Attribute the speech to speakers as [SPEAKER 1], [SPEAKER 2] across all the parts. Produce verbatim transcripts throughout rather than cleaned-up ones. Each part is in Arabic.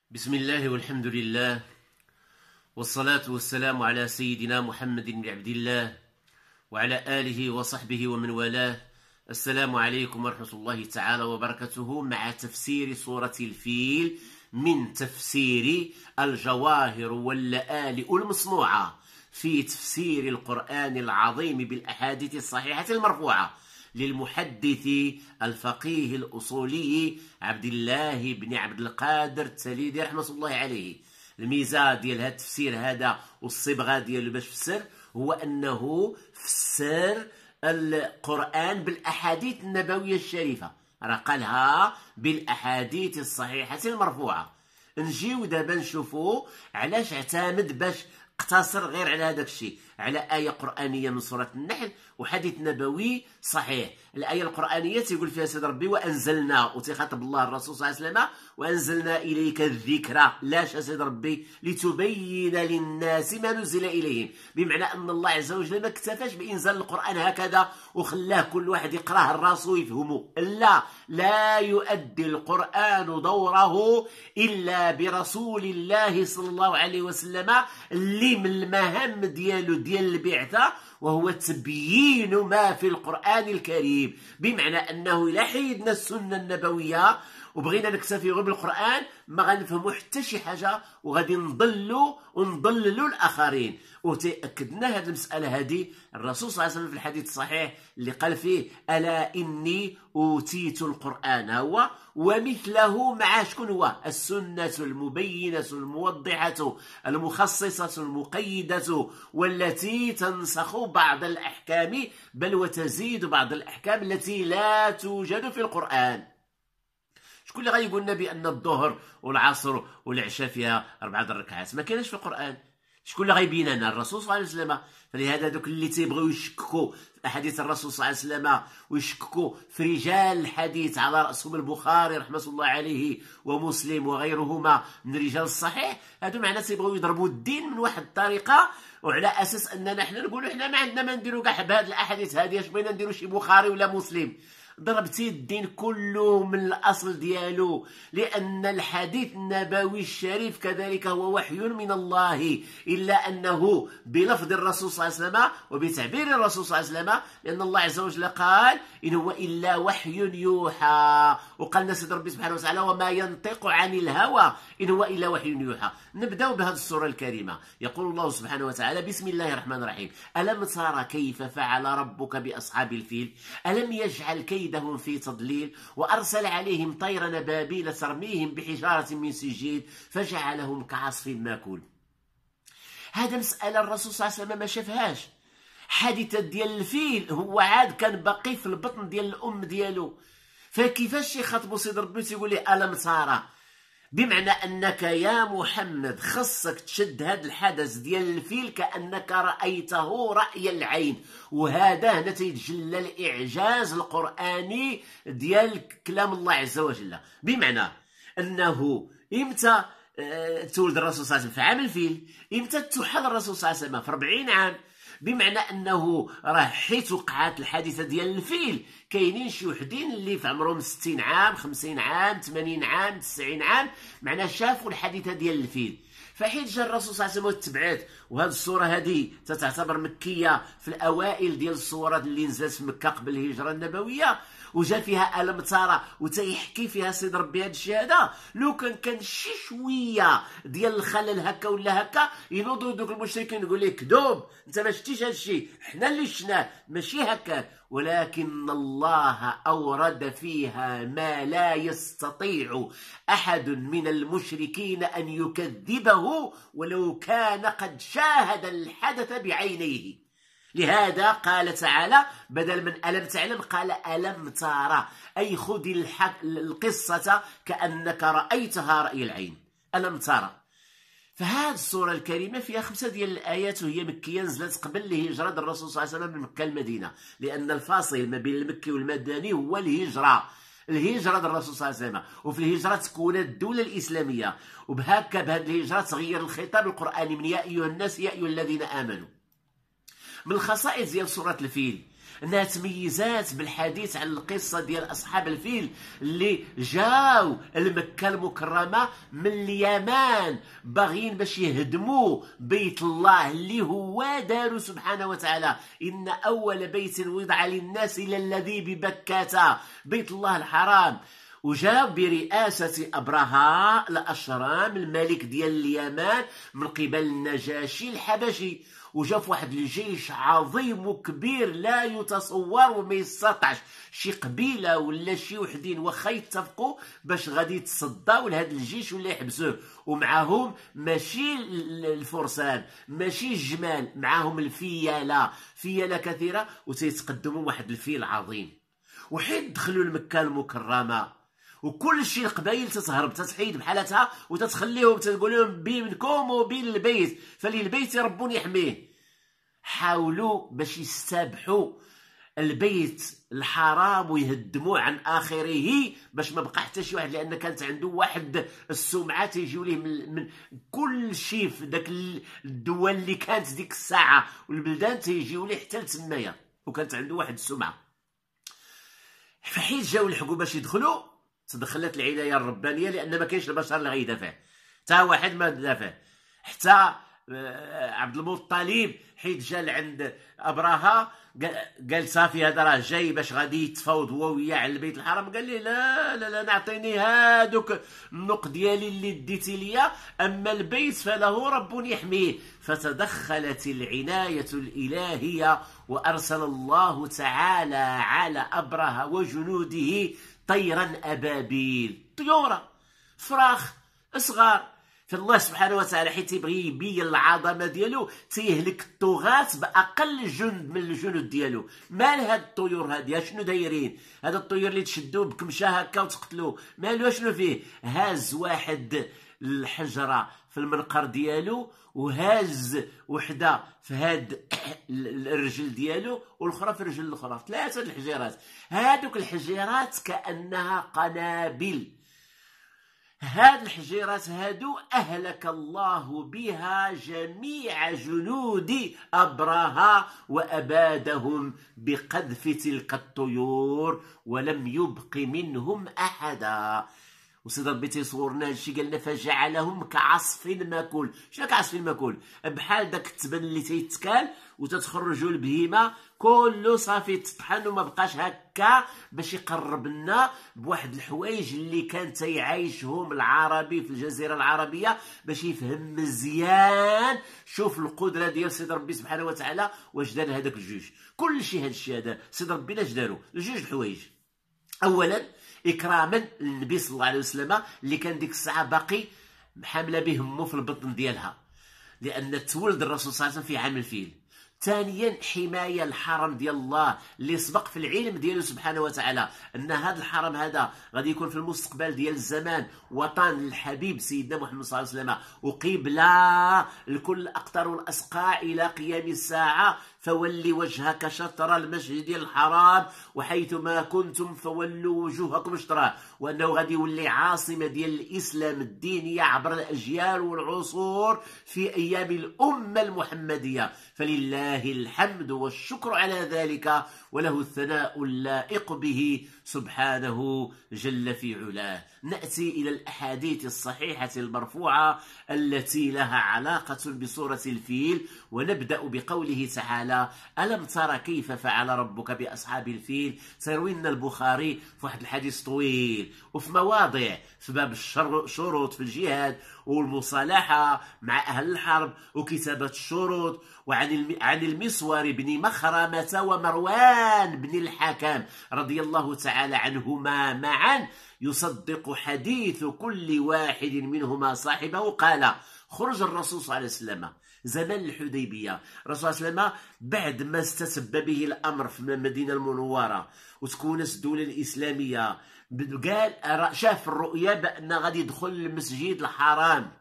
[SPEAKER 1] بسم الله والحمد لله والصلاة والسلام على سيدنا محمد بن عبد الله وعلى آله وصحبه ومن والاه. السلام عليكم ورحمة الله تعالى وبركاته، مع تفسير سورة الفيل من تفسير الجواهر واللآلئ المصنوعة في تفسير القرآن العظيم بالأحاديث الصحيحة المرفوعة للمحدث الفقيه الأصولي عبد الله بن عبد القادر التليدي رحمة الله عليه. الميزة ديال هذا التفسير هذا والصبغة ديالو باش فسر هو أنه فسر القرآن بالأحاديث النبوية الشريفة، راه قالها بالأحاديث الصحيحة المرفوعة. نجيو دابا نشوفو علاش اعتمد باش اقتصر غير على هذاك الشيء، على آية قرآنية من سورة النحل وحديث نبوي صحيح. الآية القرآنية تيقول فيها سيد ربي وأنزلنا، وتخاطب الله الرسول صلى الله عليه وسلم، وأنزلنا إليك الذكرى. لاش سيد ربي؟ لتبين للناس ما نزل إليهم، بمعنى أن الله عز وجل ما اكتفاش بإنزال القرآن هكذا وخلاه كل واحد يقراه الراسو ويفهمه، لا لا يؤدي القرآن دوره إلا برسول الله صلى الله عليه وسلم، اللي من المهام ديالو ديال البعثة وهو تبيين ما في القرآن الكريم. بمعنى أنه إلا حيدنا السنة النبوية وبغينا نكتفي غير بالقرآن ما غنفهموا حتى شي حاجة وغادي نضلوا ونضللوا الآخرين. وتأكدنا هذه المسألة هذه الرسول صلى الله عليه وسلم في الحديث الصحيح اللي قال فيه ألا إني أوتيت القرآن هو ومثله مع شكون هو السنة المبينة الموضحة المخصصة المقيدة والتي تنسخ بعض الأحكام بل وتزيد بعض الأحكام التي لا توجد في القرآن. شكون اللي غايقول لنا بأن الظهر والعصر والعشاء فيها أربعة الركعات؟ ما كاينش في القرآن. شكون اللي غيبين لنا؟ الرسول صلى الله عليه وسلم. فلهذا دوك اللي تيبغيو يشككوا في احاديث الرسول صلى الله عليه وسلم ويشككوا في رجال الحديث على راسهم البخاري رحمه الله عليه ومسلم وغيرهما من رجال الصحيح، هادو معناتها تيبغيو يضربوا الدين من واحد الطريقه، وعلى اساس اننا حنا نقولوا حنا ما عندنا ما نديروا كاع بهاد الاحاديث هذه، اش بغينا نديروا شي بخاري ولا مسلم. ضربتي الدين كله من الأصل ديالو، لأن الحديث النبوي الشريف كذلك هو وحي من الله، إلا أنه بلفظ الرسول صلى الله عليه وسلم وبتعبير الرسول صلى الله عليه وسلم، لأن الله عز وجل قال إن هو إلا وحي يوحى، وقال سيد ربي سبحانه وتعالى وما ينطق عن الهوى إن هو إلا وحي يوحى. نبدأ بهذه السورة الكريمة. يقول الله سبحانه وتعالى بسم الله الرحمن الرحيم ألم ترى كيف فعل ربك بأصحاب الفيل ألم يجعل كيدهم في تضليل وأرسل عليهم طيرا نبابيل ترميهم بحجارة من سجيل فجعلهم كعصف ماكول. هذا مسألة الرسول صلى الله عليه وسلم ما شافهاش. حادثة ديال الفيل هو عاد كان باقي في البطن ديال الأم ديالو، فكيفاش يخاطبوا سيد ربي تيقول لي ألم ترى؟ بمعنى أنك يا محمد خصك تشد هذا الحدث ديال الفيل كأنك رأيته رأي العين، وهذا هنا تيتجلى الإعجاز القرآني ديال كلام الله عز وجل. بمعنى أنه إمتى تولد الرسول صلى الله عليه وسلم؟ في عام الفيل. إمتى تحل الرسول صلى الله عليه وسلم؟ في أربعين عام. بمعنى أنه راه حيت وقعت الحادثة ديال الفيل كاينين شي وحدين اللي في عمرهم ستين عام خمسين عام ثمانين عام تسعين عام، معناه شافوا الحادثة ديال الفيل. فحيت جا الرسول صلى الله عليه وسلم وتبعات، وهذه الصورة هذه تتعتبر مكية في الأوائل ديال الصورات اللي نزلت في مكة قبل الهجرة النبوية، وجا فيها ألم ترى وتيحكي فيها سيد ربي هذا الشيء هذا. لو كان كان شي شويه ديال الخلل هكا ولا هكا ينوضوا دوك المشركين يقول لك كذوب انت ما شتيش هذا الشيء، حنا اللي شناه ماشي هكا. ولكن الله أورد فيها ما لا يستطيع أحد من المشركين أن يكذبه ولو كان قد شاهد الحدث بعينيه. لهذا قال تعالى بدل من ألم تعلم قال ألم ترى، أي خذ القصة كأنك رأيتها رأي العين. ألم ترى. فهذه السورة الكريمة فيها خمسة ديال الآيات وهي مكية، نزلت قبل الهجرة الرسول صلى الله عليه وسلم من مكة المدينة، لأن الفاصل ما بين المكي والمدني هو الهجرة. الهجرة الرسول صلى الله عليه وسلم، وفي الهجرة تكونت الدولة الإسلامية، وبهكا بهذه الهجرة تغير الخطاب القرآني من يا أيها الناس يا أيها الذين آمنوا. من الخصائص ديال سورة الفيل انها تميزات بالحديث عن القصه ديال اصحاب الفيل اللي جاو لمكه المكرمه من اليمن باغيين باش يهدموا بيت الله اللي هو دار سبحانه وتعالى. ان اول بيت وضع للناس الى الذي ببكه، بيت الله الحرام. وجاء برئاسة أبرهة الأشرام الملك ديال اليمن من قبل النجاشي الحبشي، وجا في واحد الجيش عظيم وكبير لا يتصور وما يستطعش شي قبيله ولا شي وحدين واخا يتفقوا باش غادي يتصداو لهذا الجيش ولا يحبسوه. ومعهم ماشي الفرسان ماشي الجمال، معهم الفيله، فيله كثيره، وتيتقدموا واحد الفيل عظيم. وحين دخلوا لمكه المكرمه وكل شيء القبائل تتهرب تتحيد بحالتها وتتخليهم تقول لهم بينكم وبين البيت فللبيت رب يحميه. حاولوا باش يستبحوا البيت الحرام ويهدموه عن اخره باش ما بقى حتى شي واحد، لان كانت عنده واحد السمعه تيجيو ليه من, من كل شيء في داك الدول اللي كانت ديك الساعه والبلدان تيجيو ليه حتى لتمايا، وكانت عنده واحد السمعه. فحيت جاو الحقوا باش يدخلوا تدخلت العنايه الربانيه، لان ما كاينش البشر اللي غيدافع، حتى واحد ما دافع. حتى عبد المطلب حيت جا لعند ابرهه قال صافي هذا راه جاي باش غادي يتفاوض هو وياه على البيت الحرام، قال لي لا لا لا نعطيني هادوك النق ديالي اللي ديتي ليا، اما البيت فله رب يحميه. فتدخلت العنايه الالهيه وارسل الله تعالى على ابرهه وجنوده طيرا ابابيل، طيوره فراخ اصغار. فالله سبحانه وتعالى حيت يبغي يبين العظمه ديالو تيهلك الطغاة باقل جند من الجنود ديالو. مال هاد الطيور هادي شنو دايرين؟ هاد الطيور اللي تشدوه بكمشه هكا وتقتلوه مالو شنو فيه؟ هاز واحد الحجره في المنقر ديالو وهاز وحده في هاد الرجل ديالو والاخرى في الرجل الاخرى، ثلاثه الحجيرات. هادوك الحجيرات كانها قنابل. هاد الحجيرات هادو أهلك الله بها جميع جنود أبرهة وأبادهم بقذف تلك الطيور ولم يبق منهم أحدا. وسيد ربي تيصورنا هادشي قالنا فجعلهم كعصف ماكول. شنو كعصف ماكول؟ بحال داك التبن اللي تيتكال وتتخرجوا البهيمه كله صافي تطحن وما بقاش هكا، باش يقرب لنا بواحد الحوايج اللي كان تيعايشهم العربي في الجزيره العربيه باش يفهم مزيان. شوف القدره ديال سيد ربي سبحانه وتعالى واش دار هذاك الجوج. كل شيء هذا الشيء هذا سيد ربي لاش داروا؟ جوج الحوايج. اولا اكراما للنبي صلى الله عليه وسلم اللي كان ديك الساعه باقي حامله به امه في البطن ديالها، لان تولد الرسول صلى الله عليه وسلم في عام الفيل. ثانيا حمايه الحرم ديال الله اللي سبق في العلم ديالو سبحانه وتعالى ان هذا الحرم هذا غادي يكون في المستقبل ديال الزمان وطن الحبيب سيدنا محمد صلى الله عليه وسلم وقبله لكل الاقطار والاسقاع الى قيام الساعه. فولي وجهك شطر المسجد الحرام وحيث ما كنتم فولوا وجوهكم شطره، وانه غادي يولي عاصمه ديال الاسلام الدينيه عبر الاجيال والعصور في ايام الامه المحمديه. فلله الحمد والشكر على ذلك وله الثناء اللائق به سبحانه جل في علاه. نأتي إلى الأحاديث الصحيحة المرفوعة التي لها علاقة بسورة الفيل، ونبدأ بقوله تعالى: ألم ترى كيف فعل ربك بأصحاب الفيل؟ سيروي لنا البخاري في واحد الحديث طويل وفي مواضع في باب الشروط في الجهاد والمصالحة مع أهل الحرب وكتابة الشروط، وعن عن المسور بن مخرمة ومروان بن الحكم رضي الله تعالى عنهما معا يصدق حديث كل واحد منهما صاحبه. قال: خرج الرسول صلى الله عليه وسلم زمان الحديبية. الرسول صلى الله عليه وسلم بعد ما استتب به الأمر في المدينة المنورة وتكونت الدولة الإسلامية، قال شاف الرؤيا بأن غادي يدخل المسجد الحرام،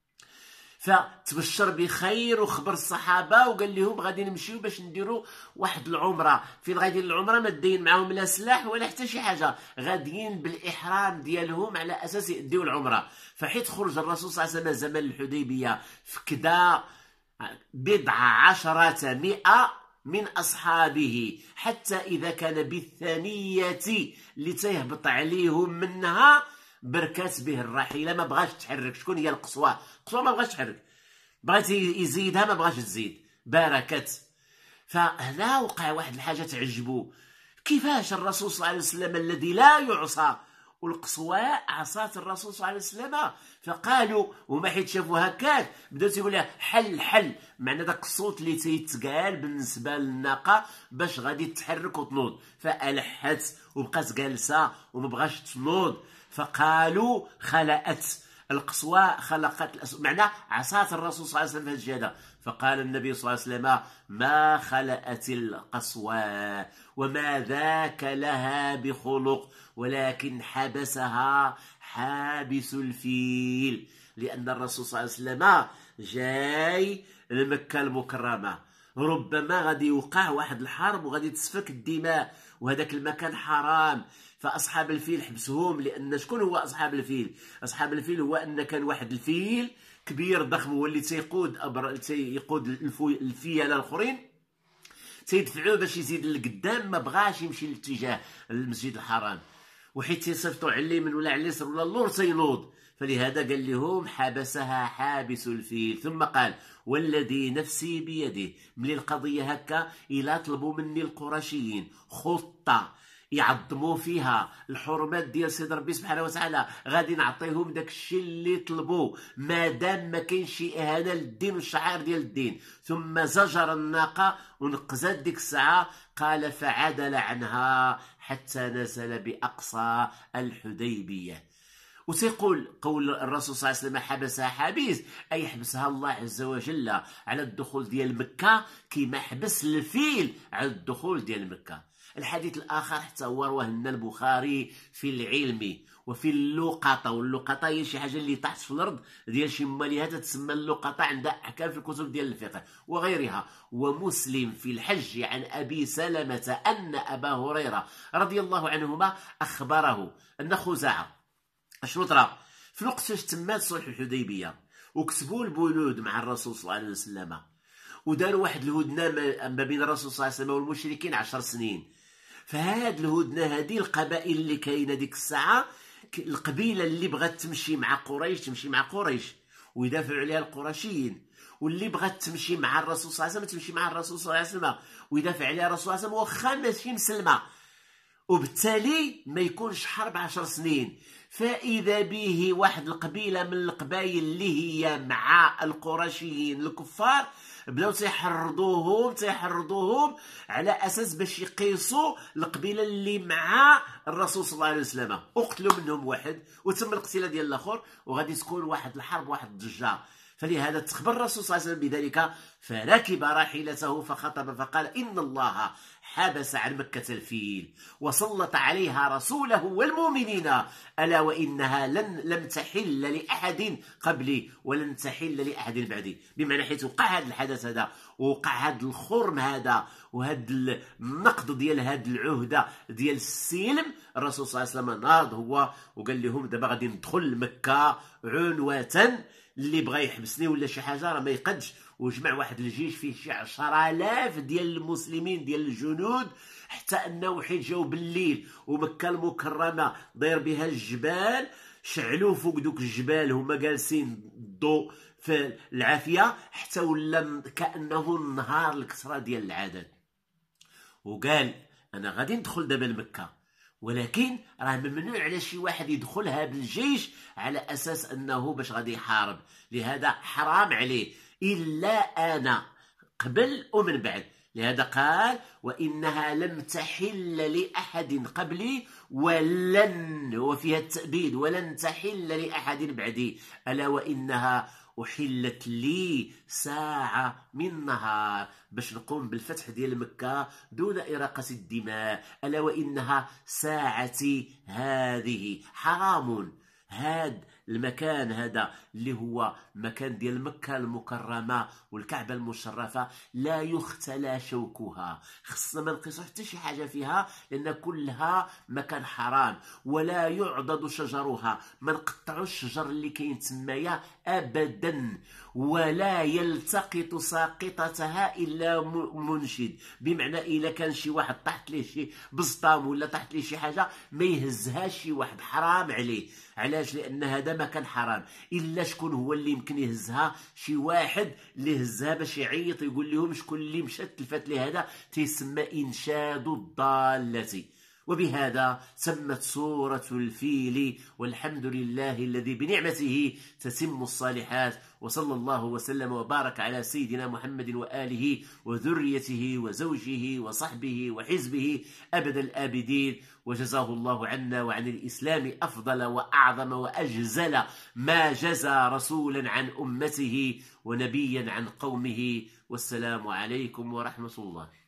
[SPEAKER 1] فتبشر بخير وخبر الصحابه وقال لهم غادي نمشيو باش نديروا واحد العمره. فين غاديين العمره؟ ما داين معاهم لا سلاح ولا حتى شي حاجه، غاديين بالاحرام ديالهم على اساس يديو العمره. فحيت خرج الرسول صلى الله عليه وسلم زمان الحديبيه في كدا بضع عشرة مئة من أصحابه حتى إذا كان بالثانية اللي تيهبط عليهم منها بركات به الراحلة، ما بغاش تحرك. شكون هي القصوى؟ القصوى ما بغاش تحرك، بغات يزيدها ما بغاش تزيد، باركت. فهنا وقع واحد الحاجة تعجبو، كيفاش الرسول صلى الله عليه وسلم الذي لا يعصى والقصوى عصات الرسول صلى الله عليه وسلم. فقالوا هما حيت شافوا هكاك بداو تيقول لها حل حل، معنى داك الصوت اللي تيتقال بالنسبه للناقه باش غادي تتحرك وتنوض، فالحت وبقات جالسه وما بغاش تنوض. فقالوا خلأت القصوى، خلقت الأسود، معنى عصات الرسول صلى الله عليه وسلم في هذا الجهه. فقال النبي صلى الله عليه وسلم ما خلأت القصوى وما ذاك لها بخلق ولكن حبسها حابس الفيل، لأن الرسول صلى الله عليه وسلم جاي لمكة المكرمة، ربما غادي يوقع واحد الحرب وغادي تسفك الدماء وهذاك المكان حرام. فأصحاب الفيل حبسهم، لأن شكون هو أصحاب الفيل؟ أصحاب الفيل هو أن كان واحد الفيل كبير ضخم هو اللي تيقود أبر تيقود الفيله الآخرين، تيدفعوه باش يزيد لقدام، ما بغاش يمشي لاتجاه المسجد الحرام، وحيت تيصيفطوا على اليمين ولا على اليسار ولا اللور تينوض. فلهذا قال لهم حبسها حابس الفيل. ثم قال والذي نفسي بيده، ملي القضيه هكا الا طلبوا مني القرشيين خطه يعظموا فيها الحرمات ديال سيد ربي سبحانه وتعالى، غادي نعطيهم داك الشيء اللي طلبوه مادام ما كاينش شي اهانه للدين والشعائر ديال الدين. ثم زجر الناقه ونقزت ديك الساعه. قال فعدل عنها حتى نزل باقصى الحديبيه. وتيقول قول الرسول صلى الله عليه وسلم حبسها حابس، اي حبسها الله عز وجل على الدخول ديال مكه كما حبس الفيل على الدخول ديال مكه. الحديث الآخر حتى هو رواه لنا البخاري في العلم وفي اللقطة، واللقطة هي شي حاجة اللي تحت في الأرض ديال شي ماليها تتسمى اللقطة، عندها أحكام في الكتب ديال الفقه وغيرها. ومسلم في الحج عن أبي سلمة أن أبا هريرة رضي الله عنهما أخبره أن خزاعة أشنو طرا في الوقت فاش تمات صلح الحديبية وكتبوا البنود مع الرسول صلى الله عليه وسلم، وداروا واحد الهدنة ما بين الرسول صلى الله عليه وسلم والمشركين عشر سنين. فهاد الهدنه هذه القبائل اللي كاينه ديك الساعه، القبيله اللي بغات تمشي مع قريش تمشي مع قريش ويدافعوا عليها القرشيين، واللي بغات تمشي مع الرسول صلى الله عليه وسلم تمشي مع الرسول صلى الله عليه وسلم ويدافع عليها الرسول صلى الله عليه وسلم واخا ماشي مسلمه، وبالتالي ما يكونش حرب عشر سنين. فإذا به واحد القبيلة من القبائل اللي هي مع القرشيين الكفار بداو تيحرضوهم تيحرضوهم على اساس باش يقيسوا القبيله اللي مع الرسول صلى الله عليه وسلم، اقتلوا منهم واحد وتم القتيله ديال الاخر، وغادي تكون واحد الحرب واحد الضجه. فلهذا تخبر الرسول صلى الله عليه وسلم بذلك، فركب راحلته فخطب فقال إن الله حبس عن مكة الفيل وسلط عليها رسوله والمؤمنين، ألا وإنها لن لم تحل لأحد قبلي ولن تحل لأحد بعدي. بمعنى حيث وقع هذا الحدث هذا ووقع هذا الخرم هذا وهذا النقض ديال هذه العهده ديال السلم، الرسول صلى الله عليه وسلم ناض هو وقال لهم دابا غادي ندخل مكة عنوة، اللي بغى يحبسني ولا شي حاجه راه ما يقدش. وجمع واحد الجيش فيه شي عشرة آلاف ديال المسلمين ديال الجنود، حتى انه حيت جاو بالليل ومكه المكرمه داير بها الجبال، شعلوا فوق دوك الجبال هما جالسين الضوء في العافيه حتى ولا كانه النهار الكسره ديال العدد. وقال انا غادي ندخل دابا لمكه، ولكن راه ممنوع على شي واحد يدخلها بالجيش على اساس انه باش غادي يحارب، لهذا حرام عليه الا انا قبل ومن بعد. لهذا قال وانها لم تحل لاحد قبلي ولن، وفيها التأبيد، ولن تحل لاحد بعدي، الا وانها أحلت لي ساعة من نهار باش نقوم بالفتح ديال مكة دون إراقة الدماء، ألا وإنها ساعتي هذه. حرام هاد المكان هذا اللي هو مكان ديال مكة المكرمة والكعبة المشرفة لا يختلى شوكها، خصنا ما نقيسو حتى شي حاجة فيها لأن كلها مكان حرام. ولا يعضد شجرها، ما نقطعوش الشجر اللي كاين تمايا أبدا، ولا يلتقط ساقطتها إلا منشد. بمعنى إلا كان شي واحد طاحت ليه شي بسطام ولا طاحت ليه شي حاجة ما يهزهاش شي واحد، حرام عليه. علاش؟ لأن هذا ما كان حرام. إلا شكون هو اللي يمكن يهزها؟ شي واحد اللي هزها باش يعيط يقول لهم شكون اللي مشات تلفات لي هذا، تيسمى إنشاد الضالة. وبهذا تمت سورة الفيل، والحمد لله الذي بنعمته تتم الصالحات. وصلى الله وسلم وبارك على سيدنا محمد وآله وذريته وزوجه وصحبه وحزبه أبد الآبدين، وجزاه الله عنا وعن الإسلام أفضل وأعظم وأجزل ما جزى رسولا عن أمته ونبيا عن قومه. والسلام عليكم ورحمة الله.